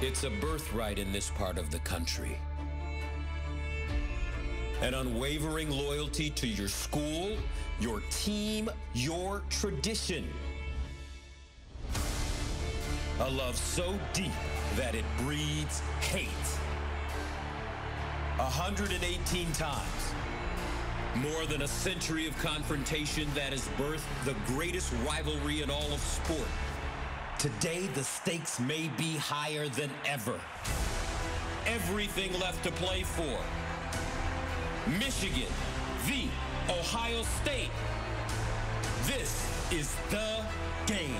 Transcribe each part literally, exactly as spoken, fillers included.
It's a birthright in this part of the country. An unwavering loyalty to your school, your team, your tradition. A love so deep that it breeds hate. one hundred eighteen times. More than a century of confrontation that has birthed the greatest rivalry in all of sport. Today, the stakes may be higher than ever. Everything left to play for. Michigan v. Ohio State. This is the game.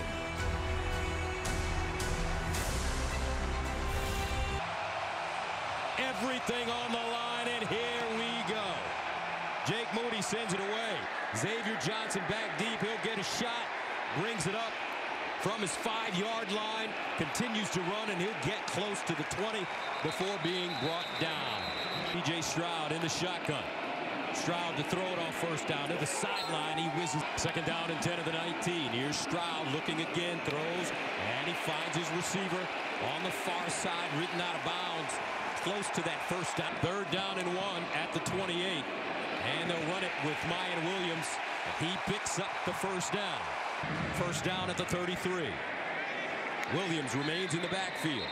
Everything on the line, and here we go. Jake Moody sends it away. Xavier Johnson back deep. He'll get a shot. Brings it up from his five-yard line. Continues to run, and he'll get close to the twenty before being brought down. P J Stroud in the shotgun. Stroud to throw it on first down to the sideline. He whizzes. Second down and ten of the nineteen. Here's Stroud looking again, throws, and he finds his receiver on the far side, written out of bounds, close to that first down. Third down and one at the twenty-eight, and they'll run it with Mayan Williams. He picks up the first down. First down at the thirty-three. Williams remains in the backfield.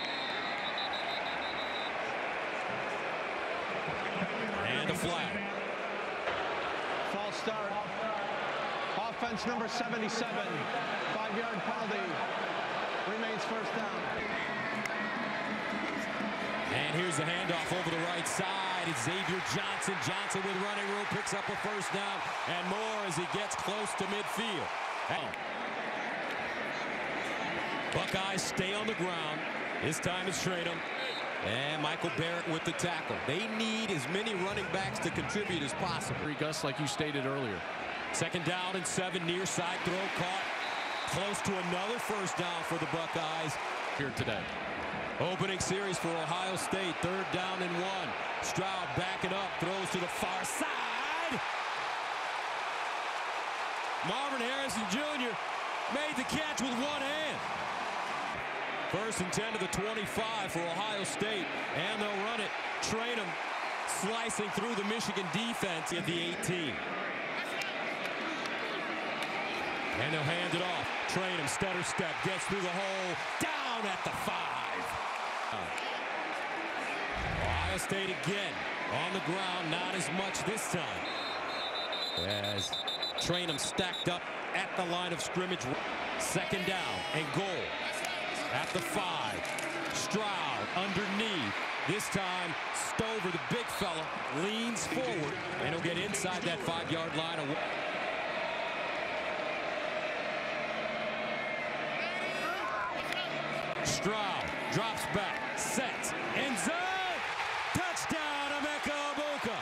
And a flag. False start. Offense number seventy-seven. Five-yard penalty. Remains first down. And here's the handoff over the right side. It's Xavier Johnson. Johnson with running room picks up a first down and more as he gets close to midfield. Oh. Buckeyes stay on the ground. This time it's Trenum. And Michael Barrett with the tackle. They need as many running backs to contribute as possible. Gus, like you stated earlier. Second down and seven, near side throw caught. Close to another first down for the Buckeyes Here today. Opening series for Ohio State. Third down and one. Stroud backing up, throws to the far side. Marvin Harrison Junior made the catch with one hand. First and ten to the twenty-five for Ohio State, and they'll run it. Trenum slicing through the Michigan defense at the eighteen. And they'll hand it off. Trenum, stutter step, gets through the hole, down at the five. Ohio State again on the ground, not as much this time. As Trenum stacked up at the line of scrimmage. Second down and goal. At the five, Stroud underneath. This time, Stover, the big fella, leans forward, and he'll get inside that five-yard line. Stroud drops back, sets, end zone, touchdown, Emeka Egbuka.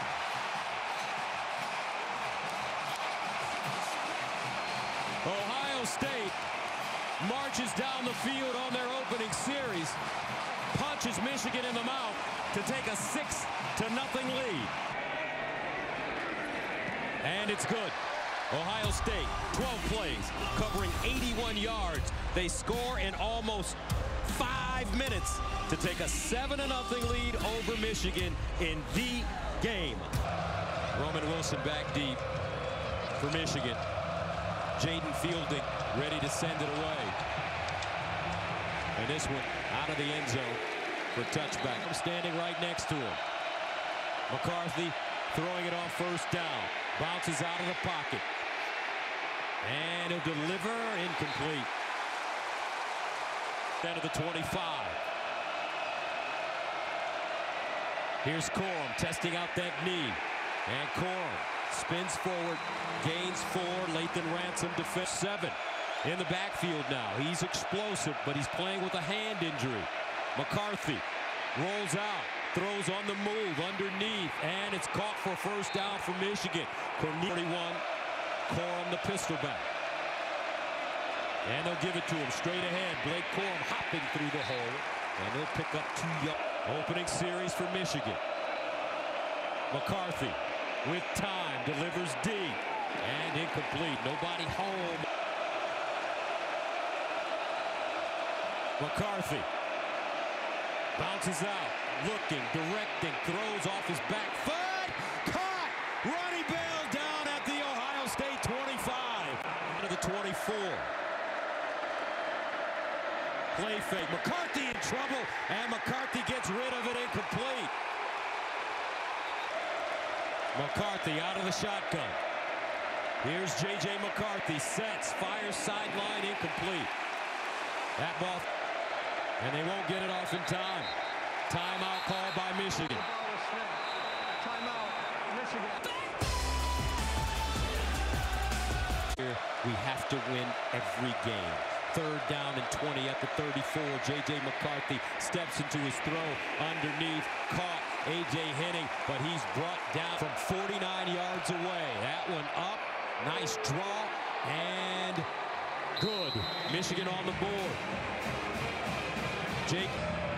Ohio State marches down the field on their opening series, punches Michigan in the mouth to take a six to nothing lead. And it's good. Ohio State, twelve plays, covering eighty-one yards. They score in almost five minutes to take a seven to nothing lead over Michigan in the game. Roman Wilson back deep for Michigan. Jaden Fielding ready to send it away. And this one out of the end zone for touchback. I'm standing right next to him. McCarthy throwing it off first down. Bounces out of the pocket. And he'll deliver, incomplete. Down to the twenty-five. Here's Corum testing out that knee. And Corum spins forward, gains four. Lathan Ransom defense seven. In the backfield now. He's explosive, but he's playing with a hand injury. McCarthy rolls out, throws on the move underneath, and it's caught for first down for Michigan. thirty-one, Corum the pistol back. And they'll give it to him straight ahead. Blake Corum hopping through the hole, and they'll pick up two yards. Opening series for Michigan. McCarthy with time delivers deep and incomplete. Nobody home. McCarthy Bounces out, looking, directing, throws off his back foot. Caught! Ronnie Bell down at the Ohio State twenty-five. To the twenty-four. Play fake. McCarthy in trouble, and McCarthy gets rid of it incomplete. McCarthy out of the shotgun. Here's J J McCarthy, sets, fires sideline, incomplete. That ball, and they won't get it off in time. Timeout called by Michigan. Timeout, Michigan. Here, we have to win every game. Third down and twenty at the thirty-four. J J McCarthy steps into his throw underneath, caught. A J Henning, but he's brought down from forty-nine yards away. That one up, nice draw, and good. Michigan on the board. Jake.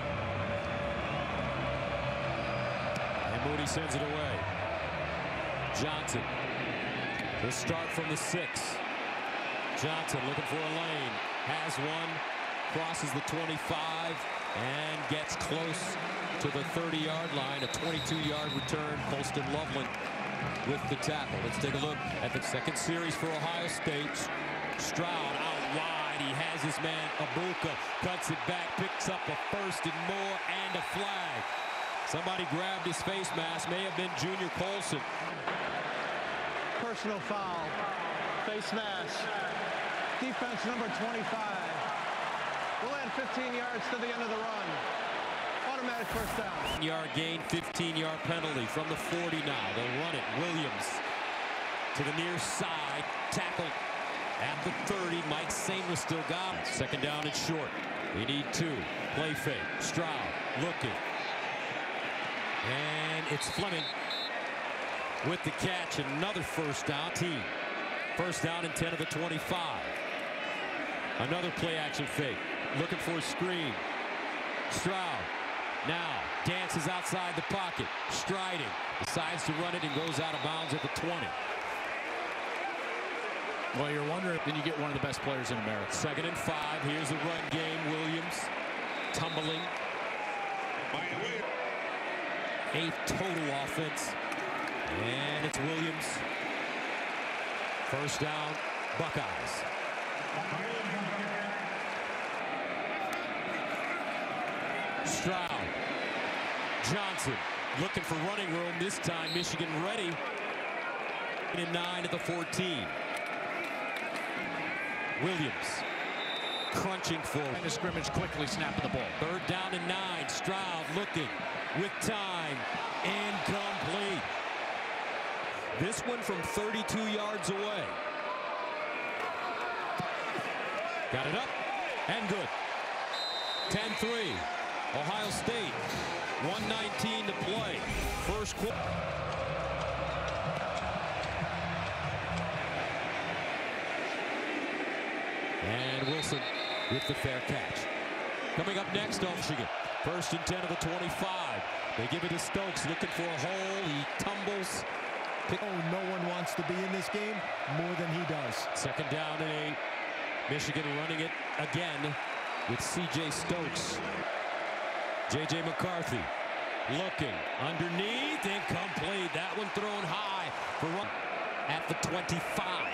And Moody sends it away. Johnson. The start from the six. Johnson looking for a lane. Has one. Crosses the twenty-five and gets close to the thirty-yard line. A twenty-two yard return. Colston Loveland with the tackle. Let's take a look at the second series for Ohio State. Stroud out wide. He has his man Abuka. Cuts it back. Picks up a first and more and a flag. Somebody grabbed his face mask. May have been Junior Colson. Personal foul. Face mask. Defense number twenty-five. We'll add fifteen yards to the end of the run. Automatic first down. Yard gain, fifteen yard penalty from the forty now. They'll run it. Williams to the near side. Tackle at the thirty. Mike Saintless still got it. Second down and short. They need two. Play fake. Stroud looking. And it's Fleming with the catch. Another first down. Team. First down and ten of the twenty-five. Another play action fake. Looking for a screen. Stroud now dances outside the pocket. Striding. Decides to run it and goes out of bounds at the twenty. Well, you're wondering, then you get one of the best players in America. Second and five. Here's the run game. Williams tumbling. Eighth total offense. And it's Williams. First down, Buckeyes. Stroud. Johnson looking for running room. This time Michigan ready. And nine at the fourteen. Williams crunching forward. And the scrimmage quickly snapping the ball. Third down and nine. Stroud looking with time. Incomplete. This one from thirty-two yards away. Got it up and good. ten three. Ohio State. one nineteen to play. First quarter. And Wilson with the fair catch. Coming up next on Michigan. First and ten of the twenty-five. They give it to Stokes looking for a hole. He tumbles. Oh, no one wants to be in this game more than he does. Second down and eight. Michigan running it again with C J Stokes. J J McCarthy looking underneath, incomplete. That one thrown high for run at the twenty-five.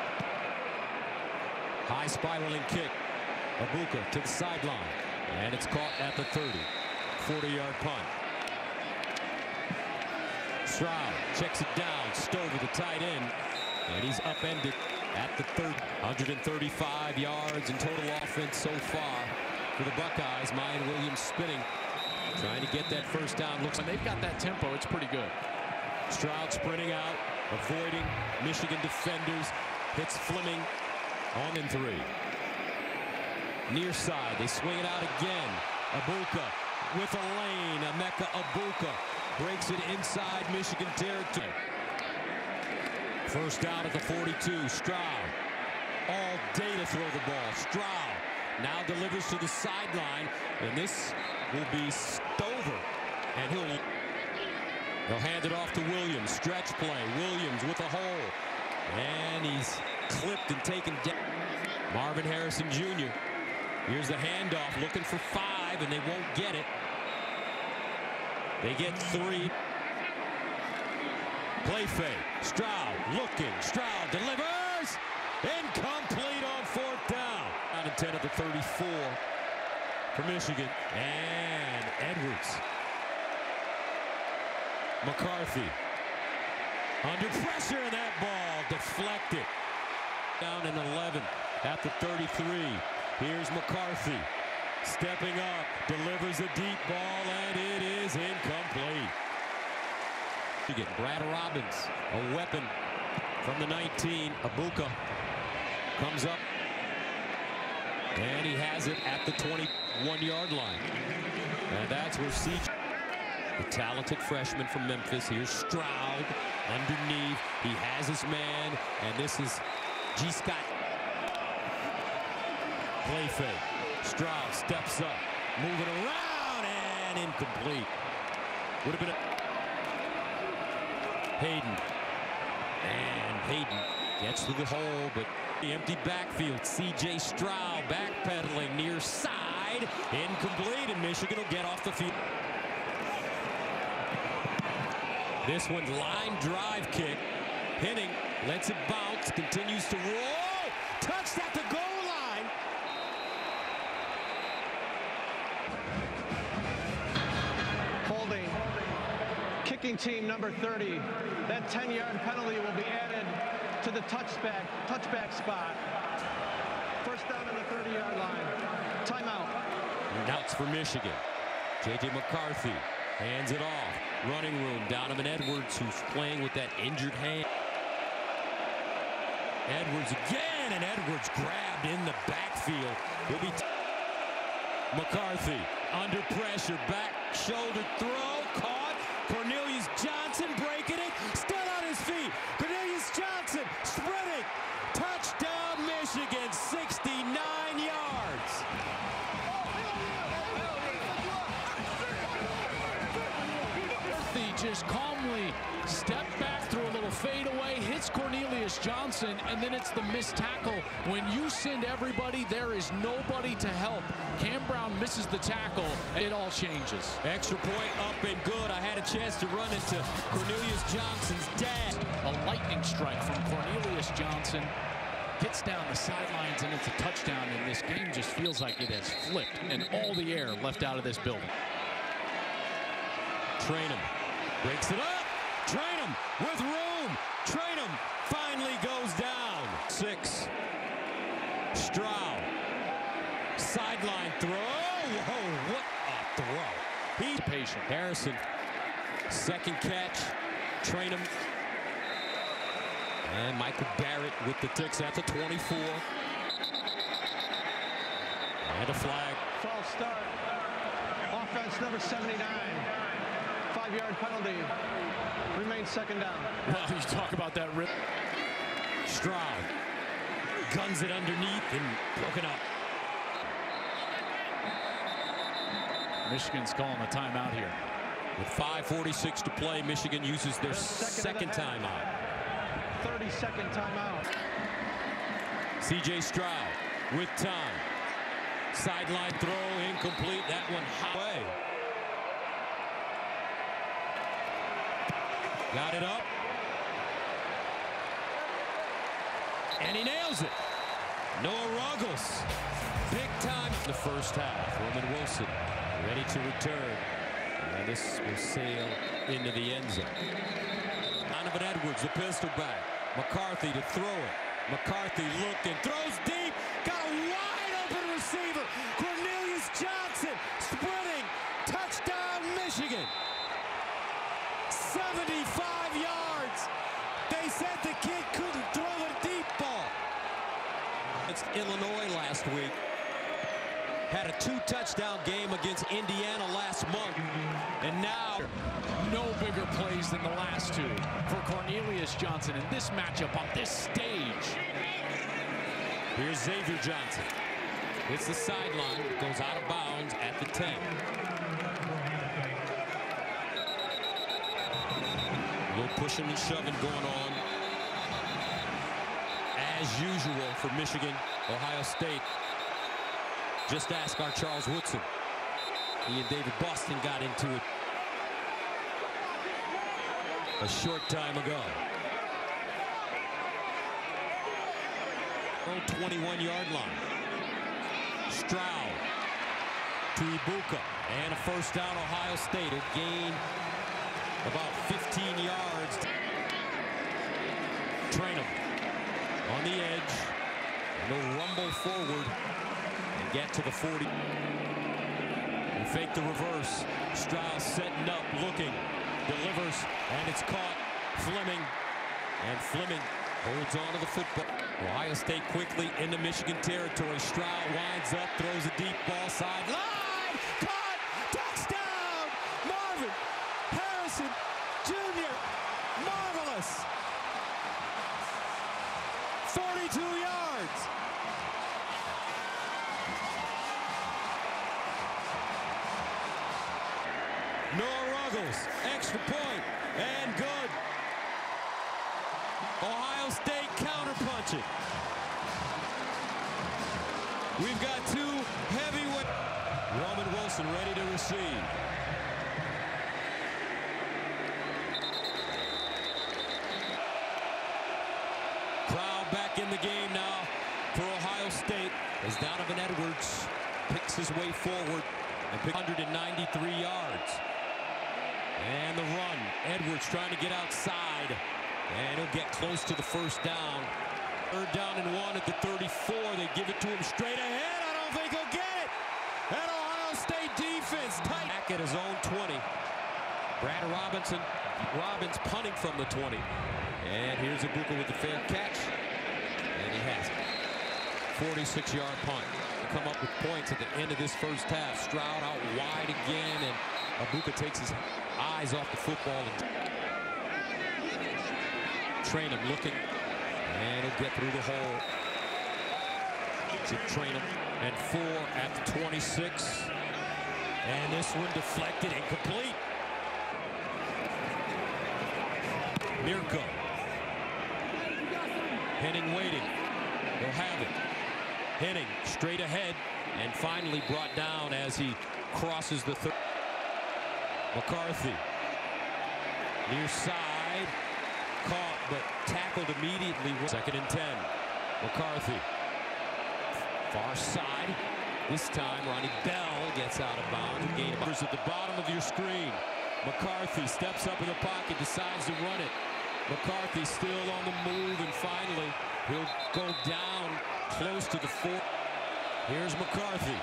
High spiraling kick. Abuka to the sideline. And it's caught at the thirty. forty yard punt. Stroud checks it down. Stover, the tight end. And he's upended at the third. one thirty-five yards in total offense so far for the Buckeyes. Mayan Williams spinning. Trying to get that first down. Looks When they've got that tempo, it's pretty good. Stroud sprinting out, avoiding Michigan defenders. Hits Fleming on in three. Near side, they swing it out again. Abuka with a lane. Emeka Abuka breaks it inside Michigan territory. First down at the forty-two. Stroud all day to throw the ball. Stroud now delivers to the sideline, and this will be Stover, and he'll they'll hand it off to Williams. Stretch play. Williams with a hole, and he's clipped and taken down. Marvin Harrison Junior Here's the handoff, looking for five, and they won't get it. They get three. Play fake. Stroud looking. Stroud delivers. Incomplete on fourth down. Out of ten at the thirty-four for Michigan. And Edwards. McCarthy. Under pressure, and that ball deflected. Down in eleven at the thirty-three. Here's McCarthy. Stepping up. Delivers a deep ball, and it is incomplete. You get Brad Robbins, a weapon from the nineteen. Abuka comes up, and he has it at the twenty-one yard line. And that's where C J, the talented freshman from Memphis. Here's Stroud underneath. He has his man, and this is G. Scott. Play fake. Stroud steps up, moving around, and incomplete. Would have been a Hayden. And Hayden gets to the hole, but the empty backfield. C J. Stroud backpedaling near side. Incomplete, and Michigan will get off the field. This one's line drive kick. Henning lets it bounce, continues to roll. Touched at the goal line. Holding. Kicking team number thirty. That ten yard penalty will be added to the touchback, touchback spot. First down on the thirty yard line. Timeout. Now it's for Michigan. J J. McCarthy hands it off. Running room. Donovan Edwards, who's playing with that injured hand. Edwards again, and Edwards grabbed in the backfield. Will be McCarthy under pressure. Back shoulder throw. Caught. Cornelius Johnson breaking it. Still on his feet. Cornelius Johnson sprinting. Touchdown Michigan, sixty-nine yards. He just calmly stepped back through a little fadeaway, hits Cornelius Johnson, and then it's the missed tackle. When you send everybody, there is nobody to help. Cam Brown misses the tackle, it all changes. Extra point up and good. I had a chance to run into Cornelius Johnson's dad. A lightning strike from Cornelius Johnson. Gets down the sidelines, and it's a touchdown, and this game just feels like it has flipped, and all the air left out of this building. Trainum breaks it up. Trainum with room. Trainum finally goes down. Six. Stroud. Sideline throw. Whoa, what a throw. He's patient. Harrison. Second catch. Trainum. And Michael Barrett with the ticks at the twenty-four. And a flag. False start. Offense number seventy-nine. Five yard penalty. Remains second down. Well, you talk about that rip. Stroud guns it underneath and broken up. Michigan's calling a timeout here. With five forty-six to play, Michigan uses their second, second timeout. thirty second timeout. C J. Stroud with time. Sideline throw incomplete. That one high. Got it up. And he nails it. Noah Ruggles. Big time in the first half. Roman Wilson ready to return. And this will sail into the end zone. Donovan Edwards, the pistol back. McCarthy to throw it. McCarthy looking, throws deep. Got a wide open receiver. Cornelius Johnson sprinting. Touchdown Michigan. seventy-five yards. They said the kid couldn't throw a deep ball. It's Illinois last week. Had a two touchdown game against Indiana last month. And now no bigger plays than the last two for Cornelius Johnson in this matchup on this stage. Here's Xavier Johnson. It's the sideline. Goes out of bounds at the ten. A little pushing and shoving going on. As usual for Michigan, Ohio State. Just ask our Charles Woodson. He and David Boston got into it a short time ago. twenty-one yard line. Stroud to Ibuka, and a first down. Ohio State will gain about fifteen yards. Train him on the edge, and they'll rumble forward and get to the forty. And fake the reverse. Stroud setting up, looking, delivers, and it's caught. Fleming, and Fleming holds on to the football. Ohio State quickly into Michigan territory. Stroud winds up, throws a deep ball sideline. Caught! Touchdown! Marvin Harrison Junior Marvelous! forty-two yards. Noah Ruggles, extra point, and good. Ohio State counterpunching. We've got two heavyweight. Roman Wilson ready to receive. Crowd back in the game now for Ohio State as Donovan Edwards picks his way forward and picks one hundred ninety-three yards. And the run. Edwards trying to get outside. And he'll get close to the first down. Third down and one at the thirty-four. They give it to him straight ahead. I don't think he'll get it. That Ohio State defense tight. Back at his own twenty. Brad Robinson, Robbins punting from the twenty. And here's Ibuka with the fair catch. And he has it. forty-six yard punt. To come up with points at the end of this first half. Stroud out wide again. And Ibuka takes his eyes off the football. And Train him looking, and he'll get through the hole. To Train him, and four at the twenty-six. And this one deflected, incomplete. Mirko. Henning waiting. He'll have it. Henning straight ahead, and finally brought down as he crosses the third. McCarthy. Near side. Caught, but tackled immediately. Second and ten. McCarthy. Far side. This time, Ronnie Bell gets out of bounds. Gain of at the bottom of your screen. McCarthy steps up in the pocket, decides to run it. McCarthy still on the move, and finally, he'll go down close to the four. Here's McCarthy.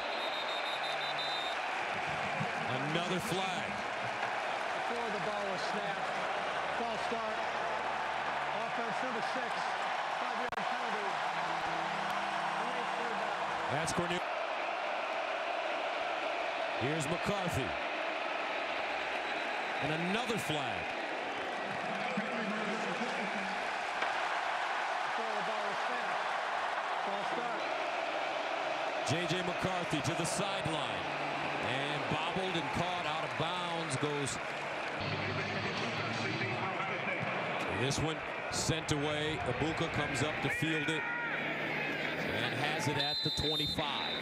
Another flag. Before the ball was snapped. False start. Offense number six. Five-yard penalty. That's Cornelius. Here's McCarthy. And another flag. Before the ball was snapped. False start. J J McCarthy to the sideline. And bobbled and caught out of bounds goes. This one sent away. Ibuka comes up to field it and has it at the twenty-five.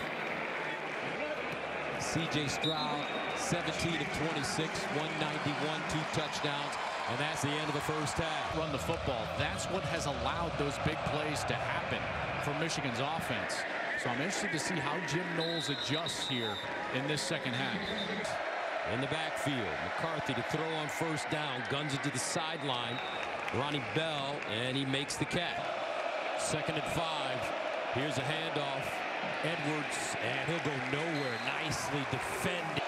C J Stroud, seventeen of twenty-six, one ninety-one, two touchdowns, and that's the end of the first half. Run the football. That's what has allowed those big plays to happen for Michigan's offense. So I'm interested to see how Jim Knowles adjusts here in this second half. In the backfield, McCarthy to throw on first down, guns it to the sideline. Ronnie Bell, and he makes the catch. Second and five. Here's a handoff. Edwards, and he'll go nowhere. Nicely defended.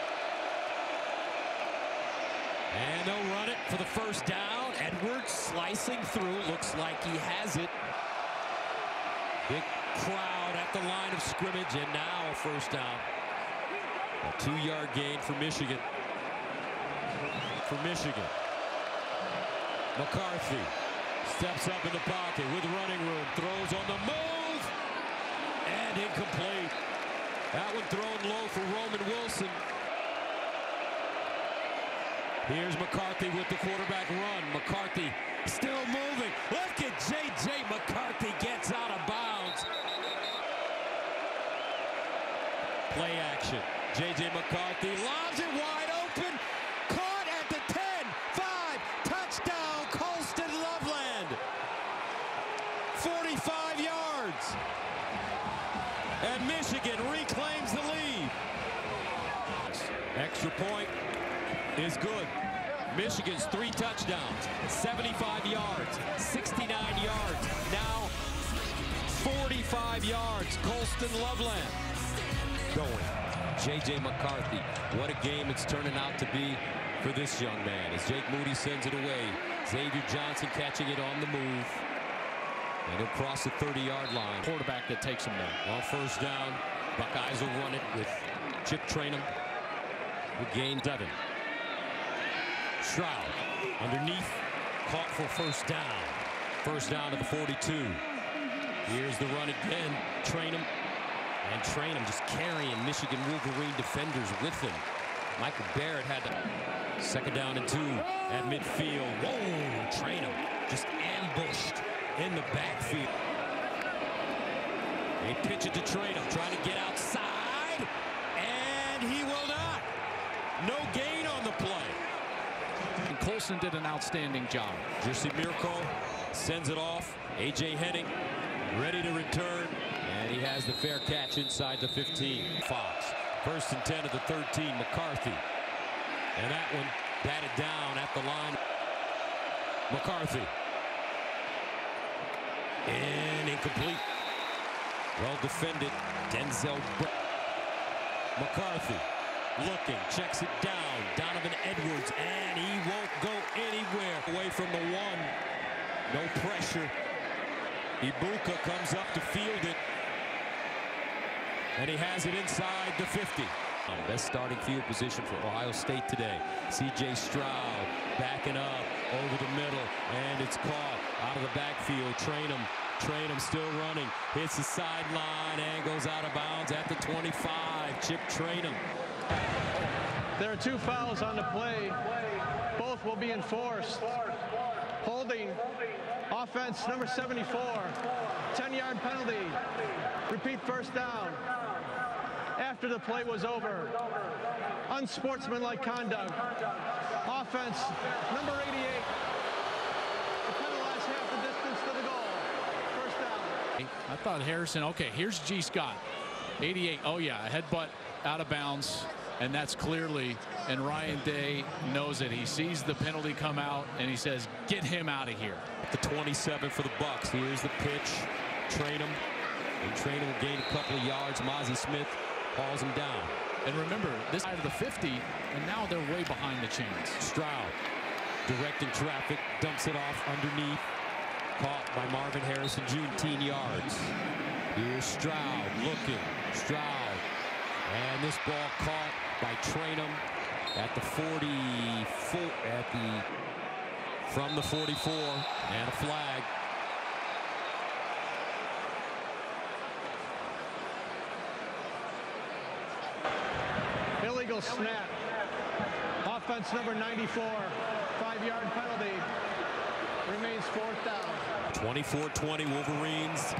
And they'll run it for the first down. Edwards slicing through. Looks like he has it. Big crowd at the line of scrimmage, and now a first down. A two-yard gain for Michigan. For Michigan. McCarthy steps up in the pocket with running room. Throws on the move. And incomplete. That one thrown low for Roman Wilson. Here's McCarthy with the quarterback run. McCarthy still moving. Look at J J McCarthy gets out of bounds. Play action. J J McCarthy lobs it wide open. Caught at the ten. five. Touchdown. Missouri claims the lead. Extra point is good. Michigan's three touchdowns, seventy-five yards, sixty-nine yards, now forty-five yards. Colston Loveland going. J J McCarthy, what a game it's turning out to be for this young man as Jake Moody sends it away. Xavier Johnson catching it on the move. And he'll cross the thirty yard line. Quarterback that takes him there. On first down, Buckeyes will run it with Chip Trainum. Who gained seven. Stroud underneath, caught for first down. First down to the forty-two. Here's the run again. Trainum. And Trainum just carrying Michigan Wolverine defenders with him. Michael Barrett had to. Second down and two at midfield. Whoa, Trainum just ambushed in the backfield. They pitch it to Trainum, trying to get outside, and he will not. No gain on the play. And Colson did an outstanding job. Jersey Mirko sends it off. A J Henning ready to return, and he has the fair catch inside the fifteen. Fox, first and ten of the thirteen, McCarthy. And that one batted down at the line. McCarthy. And incomplete. Well defended. Denzel McCarthy looking, checks it down. Donovan Edwards, and he won't go anywhere. Away from the one. No pressure. Ibuka comes up to field it. And he has it inside the fifty. Best starting field position for Ohio State today. C J Stroud backing up over the middle, and it's caught out of the backfield. Trainum, Trainum still running, hits the sideline and goes out of bounds at the twenty-five. Chip Trainum. There are two fouls on the play. Both will be enforced. Holding, offense number seventy-four, ten yard penalty. Repeat, first down. After the play was over. Unsportsmanlike conduct. Offense, number eighty-eight. To penalize half the distance to the goal. First down. I thought Harrison, okay, here's G. Scott. eighty-eight, oh yeah, a headbutt out of bounds. And that's clearly, and Ryan Day knows it. He sees the penalty come out, and he says, get him out of here. The twenty-seven for the Bucks. Here's the pitch. Trainum. And Trainum will gain a couple of yards. Mozzie Smith hauls him down. And remember, this side of the fifty, and now they're way behind the chains. Stroud directing traffic, dumps it off underneath. Caught by Marvin Harrison, June yards. Here's Stroud looking. Stroud. And this ball caught by Trainum at the forty-four, at the, from the forty-four, and a flag. Illegal snap. Offense number ninety-four. Five yard penalty. Remains fourth down. twenty-four twenty Wolverines.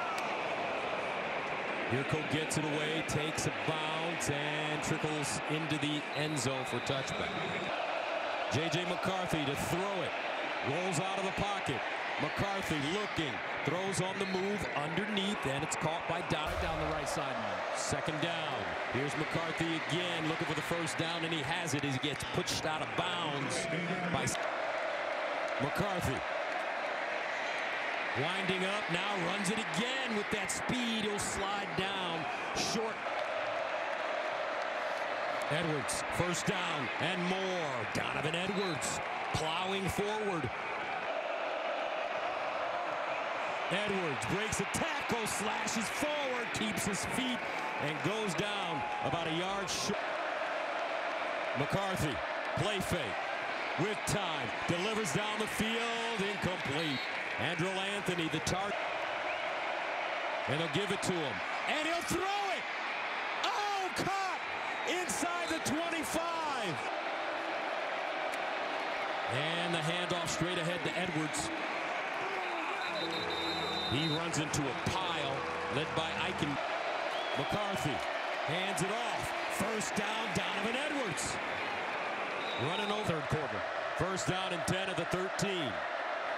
Mirko gets it away, takes a bounce, and trickles into the end zone for touchback. J J McCarthy to throw it. Rolls out of the pocket. McCarthy looking. Throws on the move underneath, and it's caught by Dow down the right sideline. Second down. Here's McCarthy again, looking for the first down, and he has it as he gets pushed out of bounds by McCarthy. Winding up, now runs it again with that speed. He'll slide down short. Edwards, first down and more. Donovan Edwards plowing forward. Edwards breaks a tackle, slashes forward, keeps his feet, and goes down about a yard short. McCarthy, play fake, with time, delivers down the field, incomplete. Andrew Anthony, the target, and they'll give it to him, and he'll throw it. Oh, caught inside the twenty-five. And the handoff straight ahead to Edwards. He runs into a pile led by Eichen. McCarthy hands it off. First down, Donovan Edwards. Running over third quarter. First down and ten of the thirteen.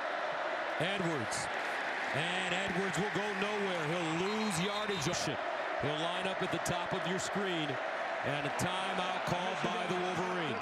Edwards. And Edwards will go nowhere. He'll lose yardage. He'll line up at the top of your screen, and a timeout called by the Wolverines.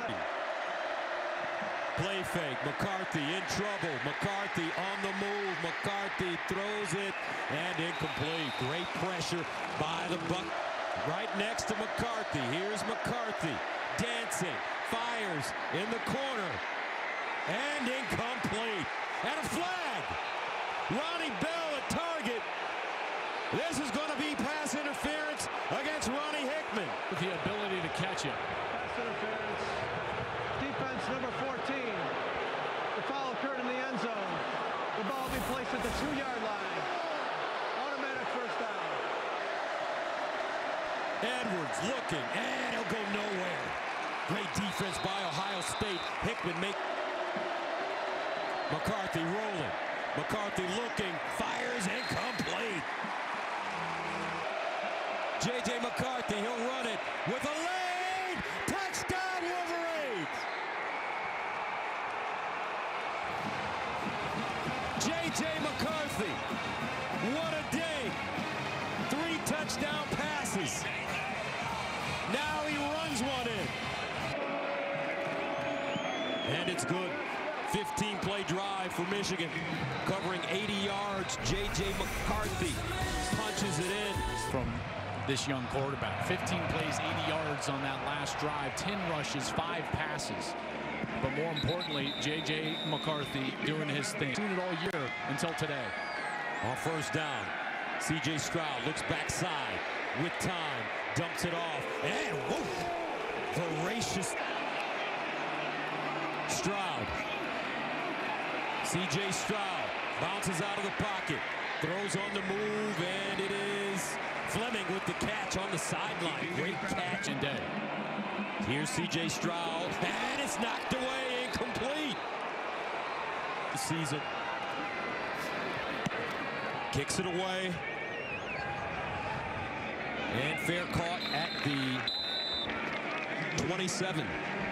Play fake. McCarthy in trouble. McCarthy on the move. McCarthy throws it, and incomplete. Great pressure by the Buck. Right next to McCarthy. Here's McCarthy dancing. Fires in the corner. And incomplete. And a flag. Ronnie Bell at target. This is going to be pass interference against Ronnie Hickman. With the ability to catch it. Pass interference. Defense number fourteen. The foul occurred in the end zone. The ball will be placed at the two-yard line. Automatic first down. Edwards looking, and he'll go nowhere. Great defense by Ohio State. Hickman make McCarthy rolling. McCarthy looking, fires, incomplete. J J McCarthy, he'll run it with a lane. Touchdown, Wolverines! J J McCarthy, what a day. Three touchdown passes. Now he runs one in. And it's good. fifteen play drive for Michigan. Covering eighty yards. J J McCarthy punches it in. From this young quarterback. fifteen plays, eighty yards on that last drive. ten rushes, five passes. But more importantly, J J McCarthy doing his thing. Seen it all year until today. On first down, C J Stroud looks backside with time. Dumps it off. And whoa! Voracious Stroud. C J Stroud bounces out of the pocket. Throws on the move, and it is Fleming with the catch on the sideline. Great catch and day. Here's C J Stroud, and it's knocked away, incomplete. Season. Kicks it away. And fair caught at the twenty-seven.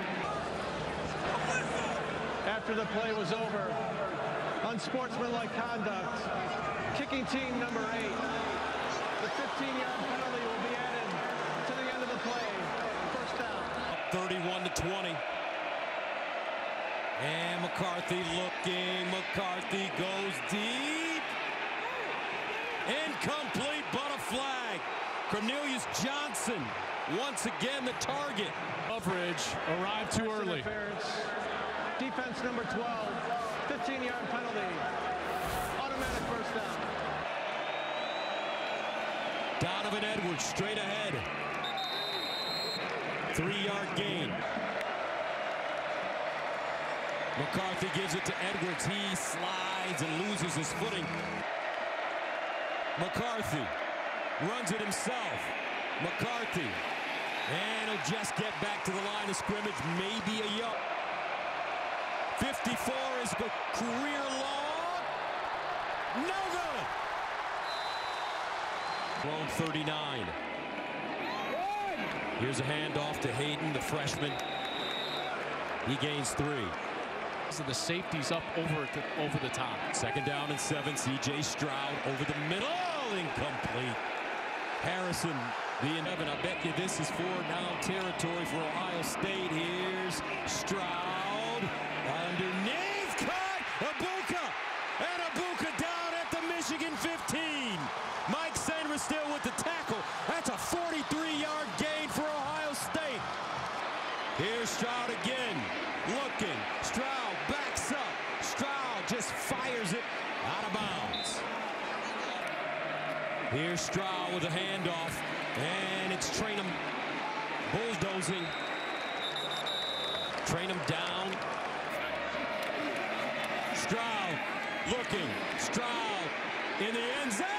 After the play was over, unsportsmanlike conduct. Kicking team number eight. The fifteen-yard penalty will be added to the end of the play. First down. thirty-one to twenty. And McCarthy looking. McCarthy goes deep. Incomplete, but a flag. Cornelius Johnson, once again the target. Coverage arrived too early. Defense number twelve. fifteen-yard penalty. Automatic first down. Donovan Edwards straight ahead. Three-yard gain. McCarthy gives it to Edwards. He slides and loses his footing. McCarthy runs it himself. McCarthy. And he'll just get back to the line of scrimmage. Maybe a yard. fifty-four is the career long. No good. Blown thirty-nine. Here's a handoff to Hayden, the freshman. He gains three. So the safety's up over the, over the top. Second down and seven. C J Stroud over the middle. Incomplete. Harrison, the eleven. I bet you this is four down territory for Ohio State. Here's Stroud. Underneath. Cut. Abuka. And Abuka down at the Michigan fifteen. Mike Sanders still with the tackle. That's a forty-three-yard gain for Ohio State. Here's Stroud again. Looking. Stroud backs up. Stroud just fires it out of bounds. Here's Stroud with a handoff. And it's Trainum bulldozing. Trainum down. Stroud looking. Stroud in the end zone.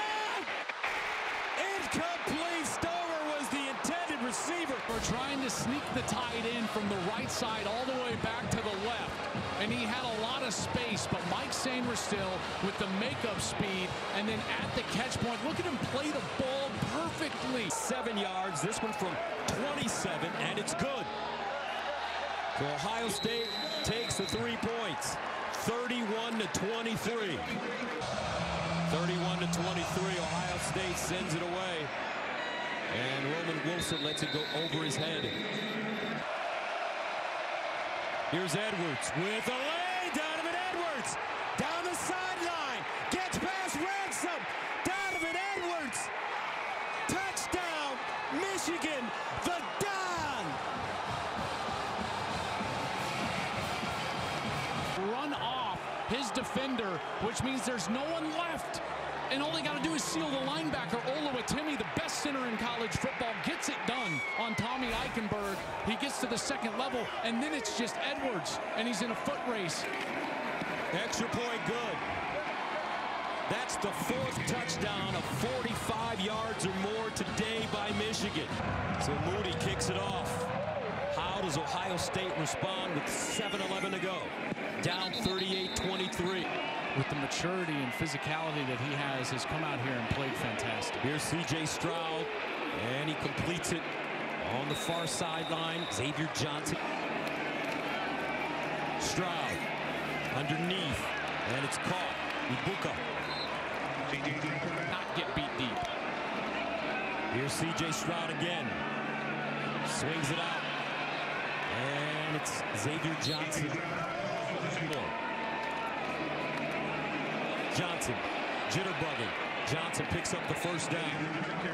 Incomplete. Stover was the intended receiver. We're trying to sneak the tight end from the right side all the way back to the left. And he had a lot of space, but Mike Sanders still with the makeup speed, and then at the catch point, look at him play the ball perfectly. Seven yards, this one from twenty-seven, and it's good. So Ohio State takes the three points, thirty-one to twenty-three. thirty-one to twenty-three, Ohio State sends it away. And Roman Wilson lets it go over his head. Here's Edwards with a lane. Donovan Edwards down the sideline. Gets past Ransom. Donovan Edwards. Touchdown, Michigan. The Don. Run off his defender, which means there's no one left. And all they got to do is seal the linebacker. Oluwatimi, the best center in college football, gets it done on Tommy Eichenberg. He gets to the second level, and then it's just Edwards, and he's in a foot race. Extra point good. That's the fourth touchdown of forty-five yards or more today by Michigan. So Moody kicks it off. How does Ohio State respond with seven eleven to go? Down thirty-eight twenty-three. With the maturity and physicality that he has, has come out here and played fantastic. Here's C J Stroud, and he completes it on the far sideline. Xavier Johnson. Stroud underneath, and it's caught. Ibuka. Not get beat deep. Here's C J Stroud again. Swings it out. And it's Xavier Johnson. Johnson, jitterbugging. Johnson picks up the first down.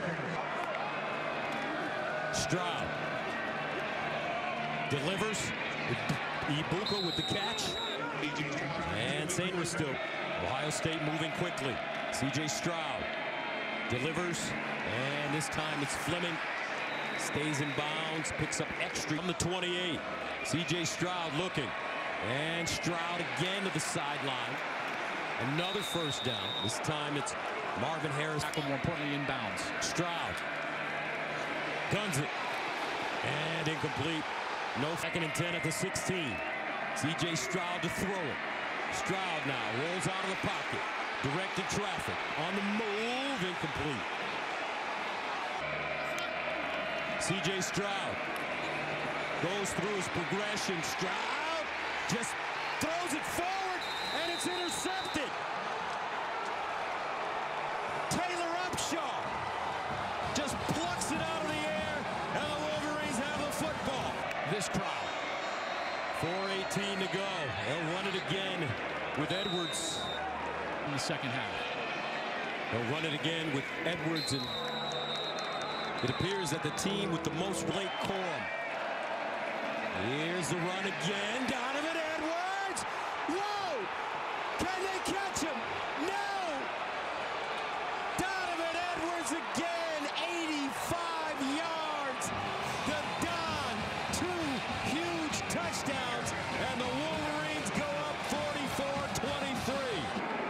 Stroud delivers. Ibuka with the catch. And Saint still. Ohio State moving quickly. C J Stroud delivers. And this time it's Fleming. Stays in bounds. Picks up extra from the twenty-eight. C J Stroud looking. And Stroud again to the sideline. Another first down. This time it's Marvin Harris. More importantly, inbounds. Stroud guns it. And incomplete. No second and ten at the sixteen. C J Stroud to throw it. Stroud now rolls out of the pocket. Directed traffic. On the move. Incomplete. C J Stroud goes through his progression. Stroud just throws it forward, and it's intercepted. Taylor Upshaw just plucks it out of the air, and the Wolverines have the football. This crowd. four eighteen to go. They'll run it again with Edwards In the second half. They'll run it again with Edwards, and it appears that the team with the most late quorum. Here's the run again. Donovan Edwards. Whoa! Can they catch him? No! Donovan Edwards again. eighty-five yards. The Don. Two huge touchdowns. And the Wolverines go up forty-four twenty-three.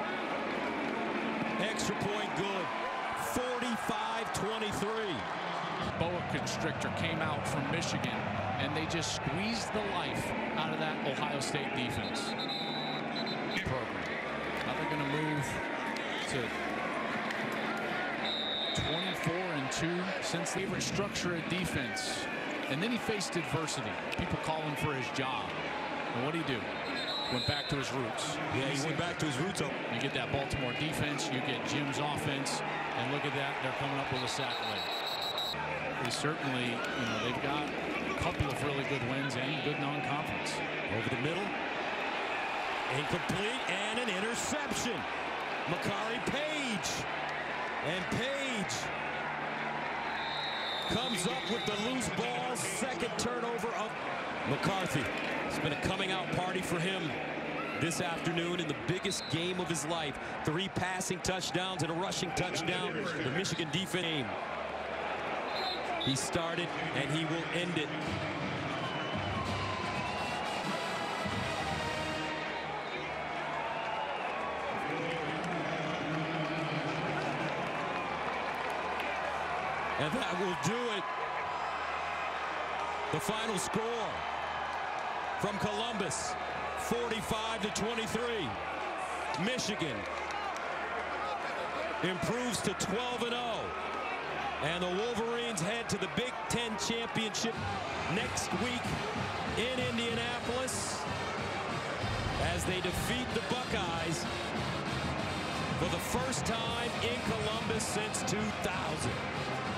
Extra point good. forty-five twenty-three. Boa constrictor came out from Michigan, and they just squeezed the life out of that Ohio State defense program. Now they're going to move to twenty-four and two since they restructured a defense. And then he faced adversity. People calling for his job. And what did he do? Went back to his roots. Yeah, he went back to his roots. You get that Baltimore defense, you get Jim's offense, and look at that, they're coming up with a sack leg. They certainly, you know, they've got a couple of really good wins and good non-conference. Over the middle. Incomplete, and an interception. Makari Page. And Page comes up with the loose ball. Second turnover of McCarthy. It's been a coming out party for him this afternoon in the biggest game of his life. Three passing touchdowns and a rushing touchdown. The Michigan defense. He started, and he will end it. And that will do it. The final score from Columbus, forty-five to twenty-three. Michigan improves to twelve and oh. And the Wolverines head to the Big Ten Championship next week in Indianapolis as they defeat the Buckeyes for the first time in Columbus since two thousand.